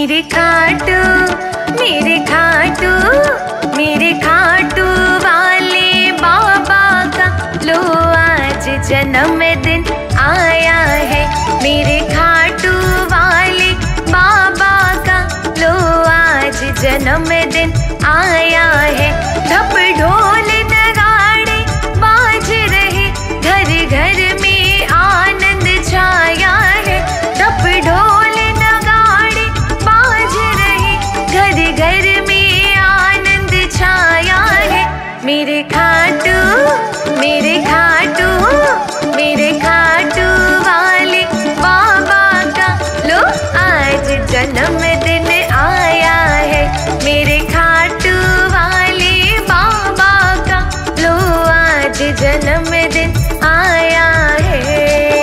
मेरे खाटू मेरे खाटू मेरे खाटू वाले बाबा का लो आज जन्मदिन आया है। मेरे खाटू वाले बाबा का लो आज जन्मदिन आया है। ढप ढोल नगाड़े बाज रहे, घर घर में आनंद छाया है। ढप ढोल नगाड़े बाज रहे, घर घर में आनंद छाया है। मेरे खाटू मेरे खाटू मेरे खाटू वाले बाबा का लो आज जन्मदिन आया है। मेरे खाटू वाले बाबा का लो आज जन्मदिन आया है।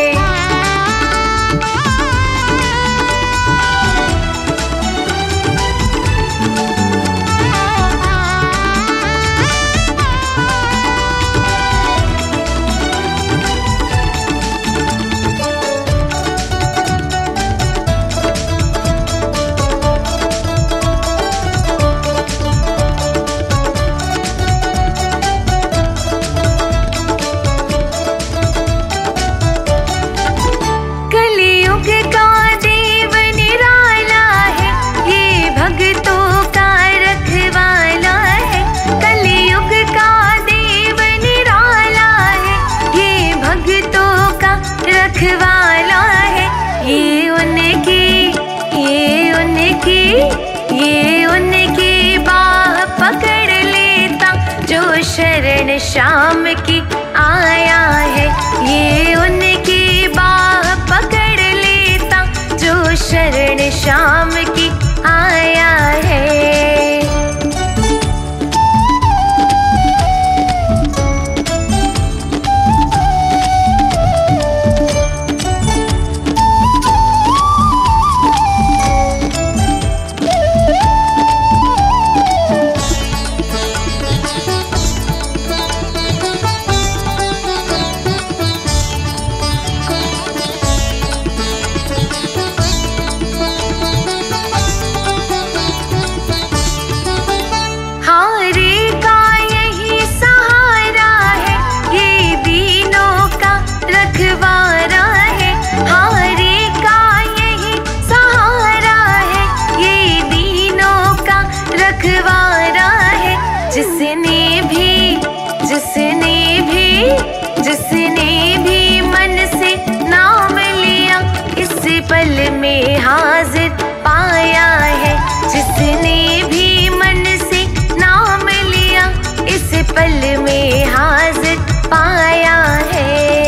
ये उनकी बाह पकड़ लेता जो शरण शाम की आया है। ये उनकी बाह पकड़ लेता जो शरण शाम की आया है। जिसने भी मन से नाम लिया इस पल में हाजिर पाया है। जिसने भी मन से नाम लिया इस पल में हाजिर पाया है।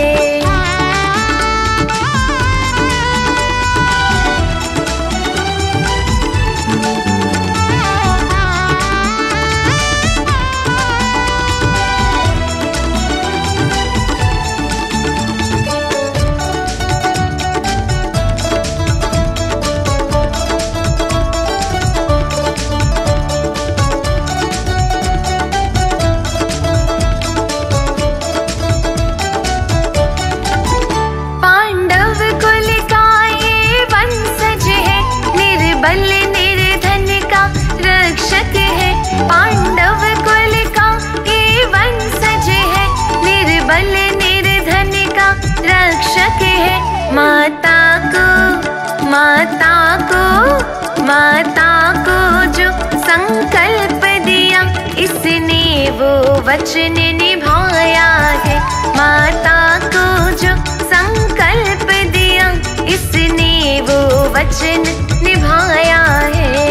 माता को जो संकल्प दिया इसने वो वचन निभाया है। माता को जो संकल्प दिया इसने वो वचन निभाया है।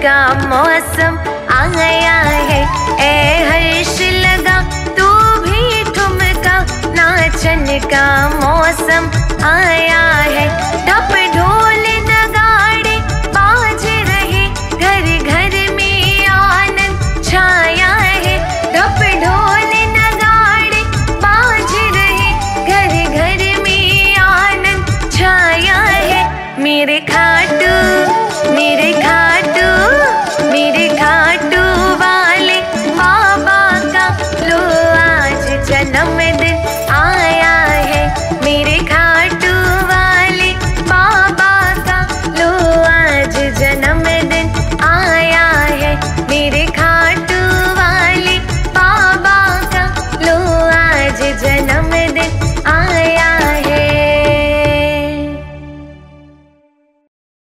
का मौसम आया है। ए हर्ष लगा तू भी ठुमका, नाचन का मौसम आया है। ढप ढोल नगाड़े बाज रहे, घर घर में आनंद छाया है। ढप ढोल नगाड़े बाज रहे, घर घर में आनंद छाया है। मेरे खा